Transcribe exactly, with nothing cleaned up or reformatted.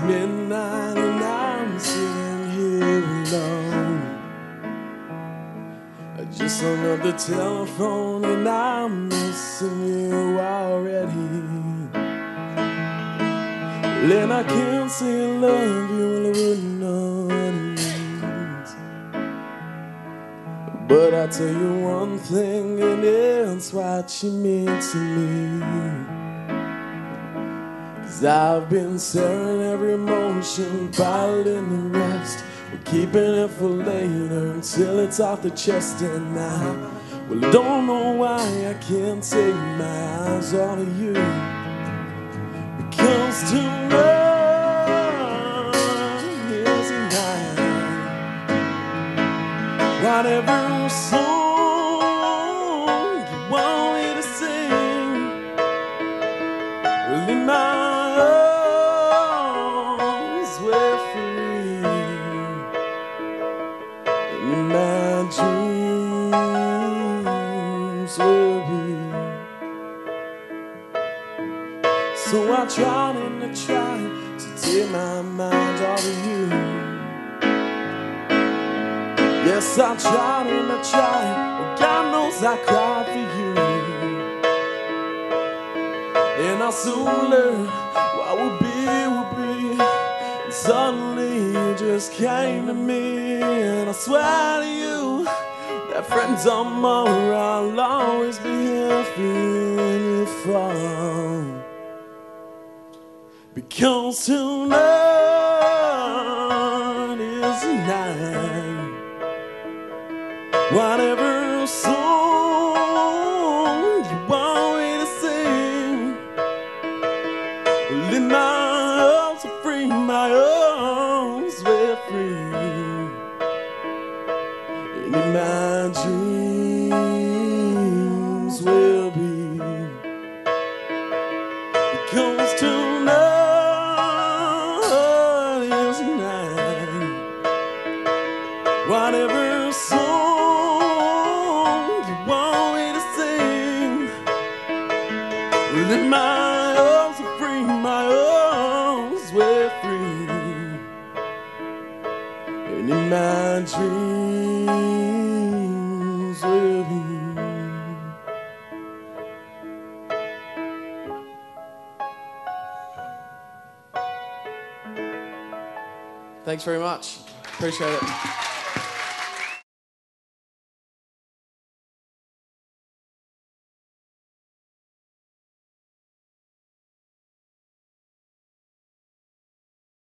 midnight and I'm sitting here alone. I just hung up the telephone and I'm missing you already. And I can't say I love you, well I wouldn't know what it means. But I'll tell you one thing, and it's what you mean to me. Cause I've been staring every emotion, piling the rest. We're keeping it for later until it's off the chest. And I, well, I don't know why I can't take my eyes off of you. Because tonight is the night. Whatever song you want me to sing, well, in my arms we're free, and in my dreams we'll be. So I tried and I tried to take my mind off of you. Yes, I tried and I tried, but God knows I cried for you. And I soon learned what would be, would be. And suddenly you just came to me. And I swear to you that friends are more, I'll always be here for you when you fall. Because tonight is the night. Whatever song you want me to sing, well, in my arms are free, my arms we're free, and in my dreams we'll be. Because tonight is the night. Whatever song you want me to sing, well, in my arms are free, my arms we're free, and in my dreams we'll be. Thanks very much. Appreciate it.